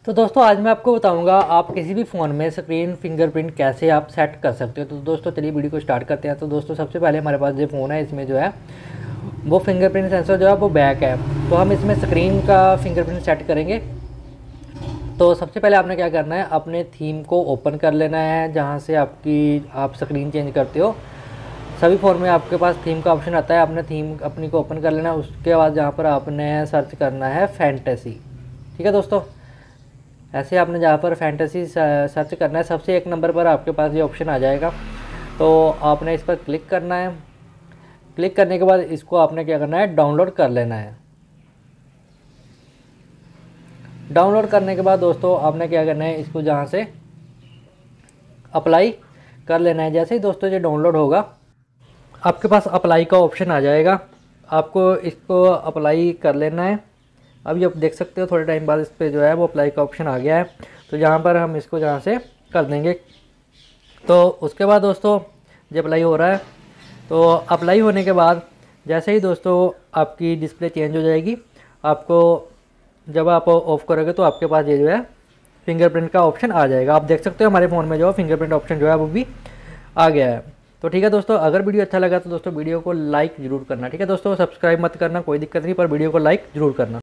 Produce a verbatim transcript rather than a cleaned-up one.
तो दोस्तों आज मैं आपको बताऊंगा आप किसी भी फ़ोन में स्क्रीन फिंगरप्रिंट कैसे आप सेट कर सकते हो। तो दोस्तों चलिए वीडियो को स्टार्ट करते हैं। तो दोस्तों सबसे पहले हमारे पास जो फ़ोन है इसमें जो है वो फिंगरप्रिंट सेंसर जो है वो बैक है। तो हम इसमें स्क्रीन का फिंगरप्रिंट सेट करेंगे। तो सबसे पहले आपने क्या करना है, अपने थीम को ओपन कर लेना है जहाँ से आपकी आप स्क्रीन चेंज करते हो। सभी फ़ोन में आपके पास थीम का ऑप्शन आता है, आपने थीम अपनी को ओपन कर लेना है। उसके बाद जहाँ पर आपने सर्च करना है फैंटेसी। ठीक है दोस्तों, ऐसे आपने जहाँ पर फैंटेसी सर्च करना है सबसे एक नंबर पर आपके पास ये ऑप्शन आ जाएगा। तो आपने इस पर क्लिक करना है। क्लिक करने के बाद इसको आपने क्या करना है, डाउनलोड कर लेना है। डाउनलोड करने के बाद दोस्तों आपने क्या करना है, इसको जहाँ से अप्लाई कर लेना है। जैसे ही दोस्तों ये डाउनलोड होगा आपके पास अप्लाई का ऑप्शन आ जाएगा, आपको इसको अप्लाई कर लेना है। अभी आप देख सकते हो थोड़े टाइम बाद इस पर जो है वो अप्लाई का ऑप्शन आ गया है। तो यहाँ पर हम इसको जहाँ से कर देंगे। तो उसके बाद दोस्तों जब अप्लाई हो रहा है, तो अप्लाई होने के बाद जैसे ही दोस्तों आपकी डिस्प्ले चेंज हो जाएगी, आपको जब आप ऑफ़ करोगे तो आपके पास ये जो है फिंगरप्रिंट का ऑप्शन आ जाएगा। आप देख सकते हो हमारे फ़ोन में जो फिंगरप्रिंट ऑप्शन जो है वो भी आ गया है। तो ठीक है दोस्तों, अगर वीडियो अच्छा लगा तो दोस्तों वीडियो को लाइक ज़रूर करना। ठीक है दोस्तों, सब्सक्राइब मत करना कोई दिक्कत नहीं, पर वीडियो को लाइक ज़रूर करना।